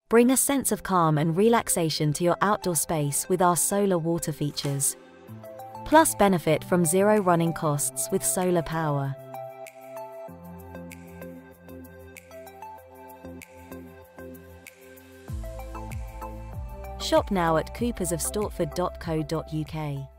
Bring a sense of calm and relaxation to your outdoor space with our solar water features. Plus, benefit from zero running costs with solar power. Shop now at coopersofstortford.co.uk.